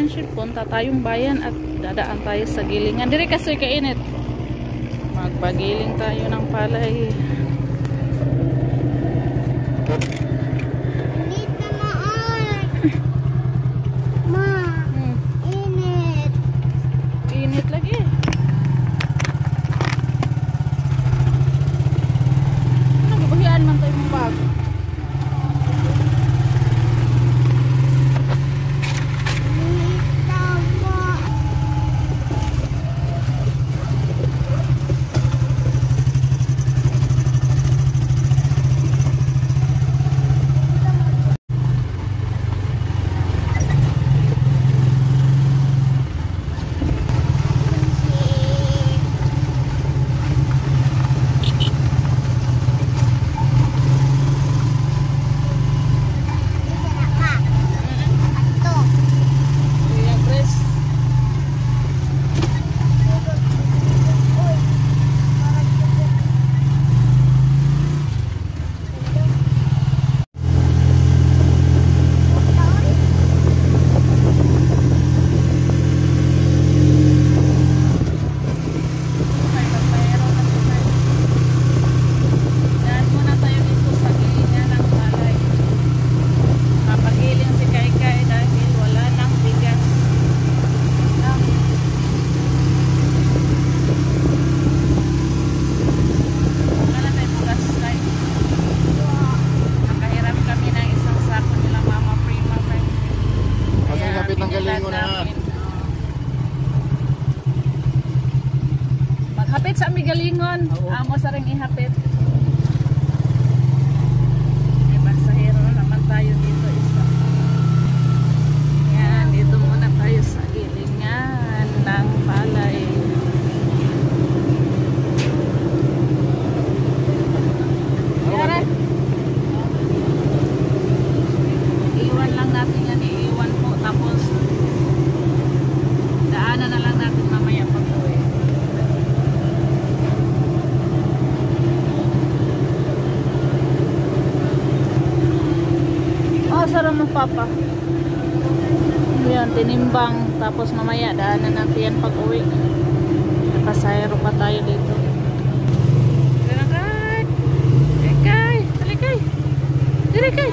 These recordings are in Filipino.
Friendship, punta tayong bayan at dadaan tayo sa gilingan. Diri kasi kainit. Magpagiling tayo ng palay. Dito na Ma, init. Init lagi. Nagbuhian man tayo mong bag. Maghapit sa Migalingon. Amo sa ring ihapit. May pasahero naman tayo dito isa. Yan, dito muna tayo sa gilingan ng palay. Yara. Iwan lang natin yan. Iwan po. Tapos daanan na lang natin mamaya pag-uwi. Sarap ng papa. Yan, tinimbang. Tapos mamaya daanan natin yan pag uwi. Nakasayro pa tayo dito. Talikay! Talikay! Talikay! Talikay!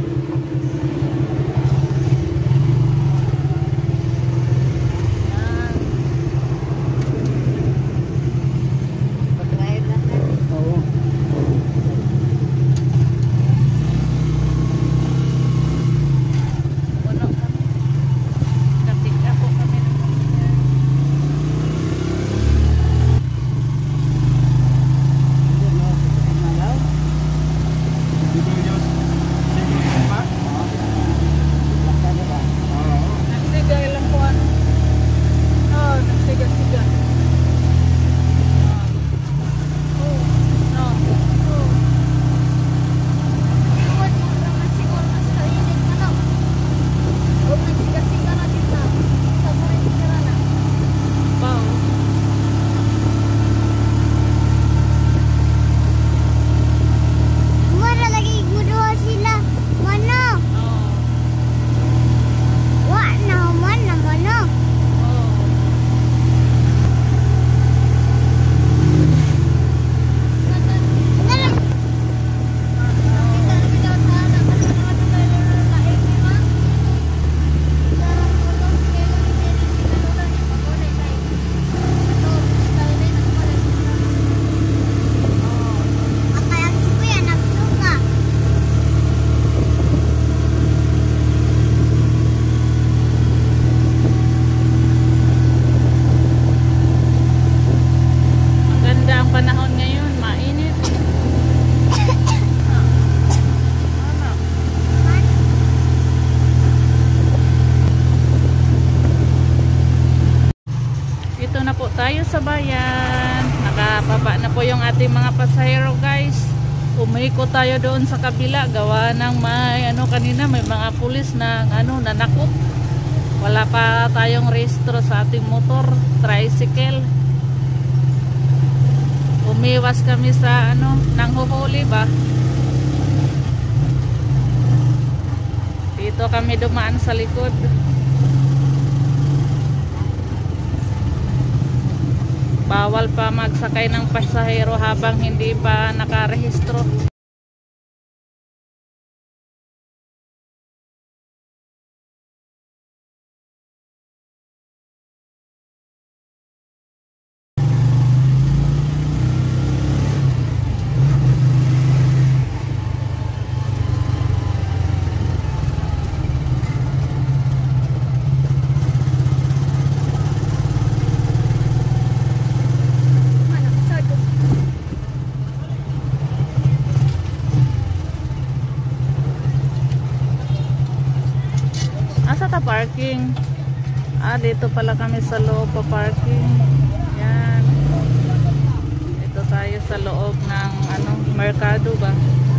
Tayo sa bayan. Nakababa na po yung ating mga pasahero, guys. Umiko tayo doon sa kabila. Gawa ng may kanina may mga pulis na nanakot. Wala pa tayong rehistro sa ating motor, tricycle. Umiwas kami sa nanghuhuli ba. Dito kami dumaan sa likod. Bawal pa magsakay ng pasahero habang hindi pa nakarehistro. Asa ta parking? Dito pala kami sa loob pa parking. Yan. Ito tayo sa loob ng merkado ba?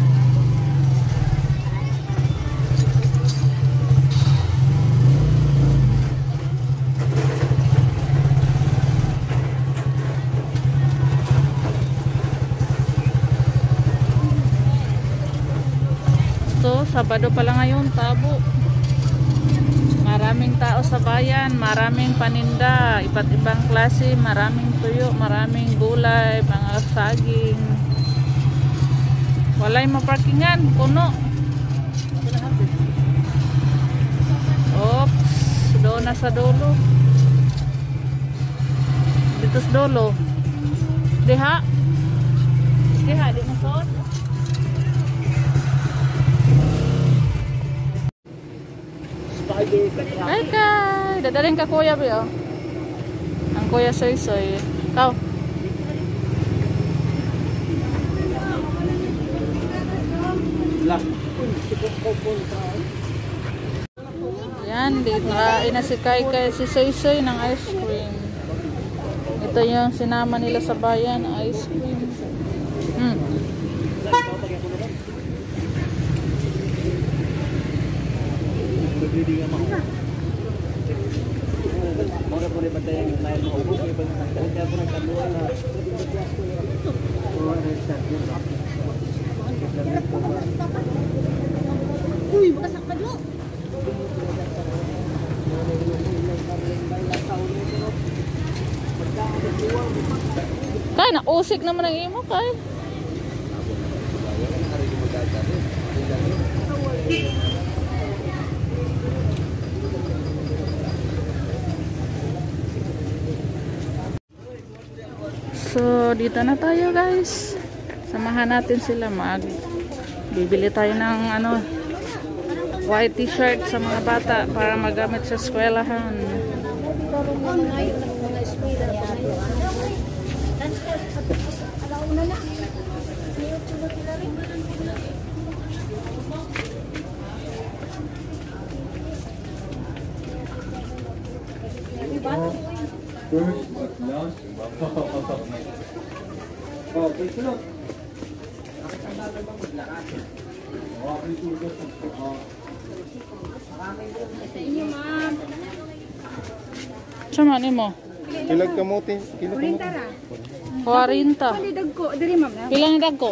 So, Sabado pala ngayon, tabo. Maraming tao sa bayan, maraming paninda, iba't ibang klase, maraming tuyo, maraming gulay, mga saging. Walay maparkingan, puno. Oops, doon na sa dulo. Dito sa dulo. Diha. Diha, di masod. Ay kay, dadaling ka kuya ba? Ang kuya soy-soy. Ikaw. Yan, dito na si Kai si soy-soy ng ice cream. Ito yung sinama nila sa bayan, ice cream. Uy, bakasak ka do. Kay, nausik naman ang imo, Kay. So, dito na tayo guys. Samahan natin sila bibili tayo ng white t-shirt sa mga bata para magamit sa eskwelahan. Sama ni mo? Kilag kamote. Kilag kamote. 40. Palidag ko, diri ma'am. Pila ni dagko?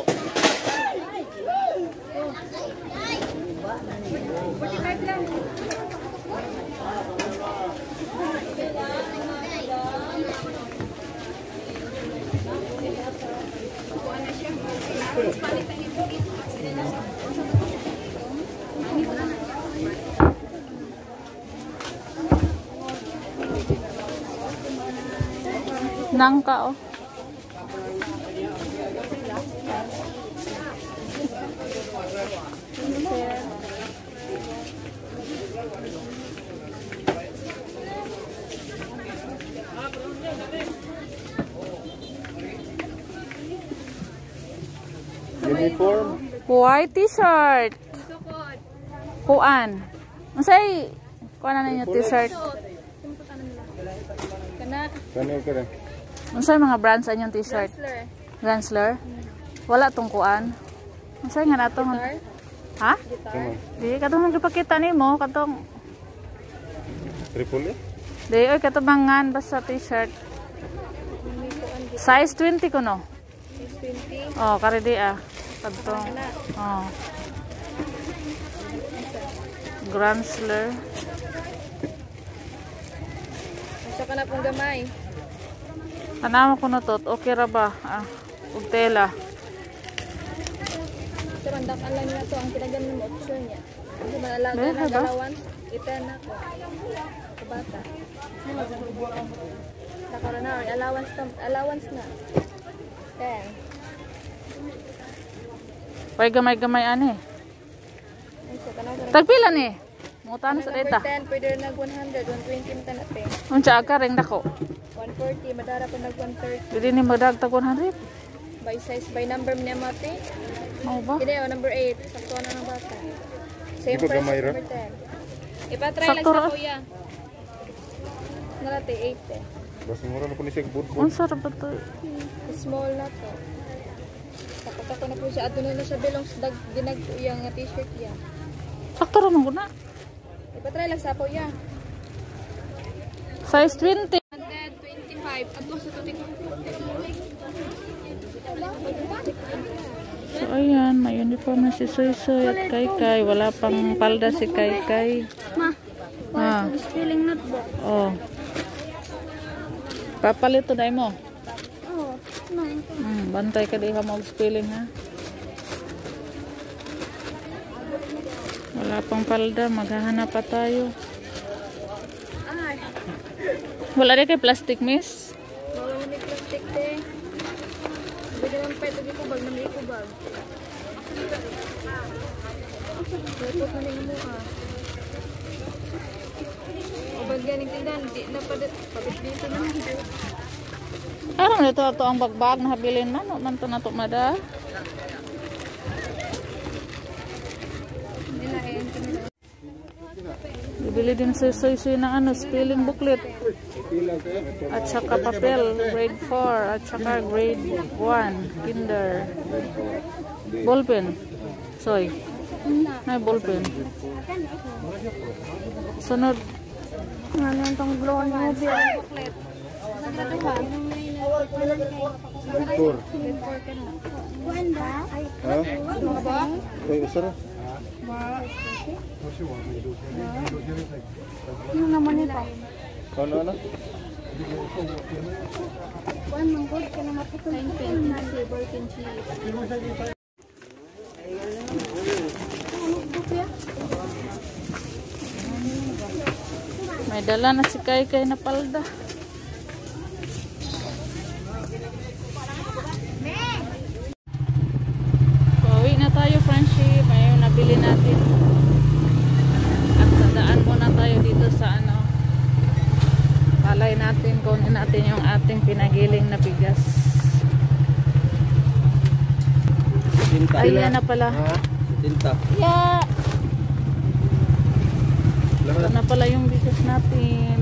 Nangka oh. Uniform. White t-shirt. Kuan. Unsay kuan na ninyo t-shirt? Kanay ka na. Unsay mga brands anyong t-shirt? Ransler. Wala tong kuan. Unsay nga natong? Ha? Di katong nagpakita nimo katong Triple A? di oy katubangan basta t-shirt. Size 20 ko no. Size 20. Oh, kare di ah. Katong. Oh. Ransler. Sa kana pong gamay. Tanawa ko na to. Okay ra ba? Ug tela. Ito, randakan lang na to. Ang tinagan ng option niya. Kasi malalaga Meron na ba? allowance. Iten na ko. Kabata. Nakaroon na. Allowance na. 10. Pay gamay-gamay ani. Ay, so, tanaw ka Tagpila ni. Mutano sa number data. 10, pwede rin nag 100, 120 mata na pe. Unsa ka ring dako? 140, madara pa nag 130. Dili ni magdagtag 100. By size, by number niya mati. Mao ba? Kini, number 8. Sakto na ng bata. Same Ikaw price, gamay ra? number 10. Ipatry lang Sakto sa ra. kuya. Narate, 8 eh. Basta mura na po ni siya budbud. Unsa ra ba to? Small na to. Takot ako na po siya. Ato na siya belong sa ginag-uyang nga t-shirt niya. Sakto ra man guna. Ipatry lang sa kuya. Size 20. 125. Ato sa tutik. So ayan, may uniform na si Soy Soy at Kai Kai. Wala pang palda si Kai Kai. Ma, Ah, spelling notebook. oh. Papalit to dai mo. Oh, no. Bantay ka di ka mag spelling ha. Wala pang palda, maghahanap pa tayo. Ay, Wala rin kay plastic miss. bawal na may plastic te. Bigyan lang pa ito di kubag na may kubag. Lepot na rin mo ka. O bagyan ng tindan, di na pabit dito na. Arang dito ato ang bagbag na habilin man, o man to na to mada. Nila eh, nila. Bibili din si Soy Soy ng ano, spelling booklet. At saka papel, grade 4, at saka grade 1, kinder. Ballpen. Soy. Ay, ballpen. Sunod. Ano itong glow on movie? Booklet. Nagraduhan. Grade 4. Grade 4 ka na. Kuan ba? Ha? Ano ba? Ay, usara. Ano naman ito? Ano? Kuan, manggod ka na maputol. Kain pen, silver pen cheese. May dala na si Kai Kai na palda. Pauwi na tayo, friendship. Ayun, nabili natin. At sadaan muna tayo dito sa ano. Palay natin, kunin natin yung ating pinagiling na bigas. Ayan na pala. Tinta. Yeah! Ito na pala yung bigas natin.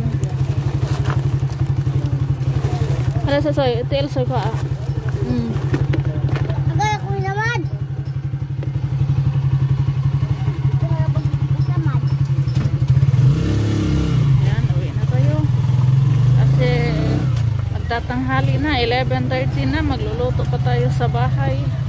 Hala sa Soy, ito Soy ko ah. Agad ako naman. Ayan, uwi na tayo. Kasi magtatanghali na, 11:30 na, magluluto pa tayo sa bahay.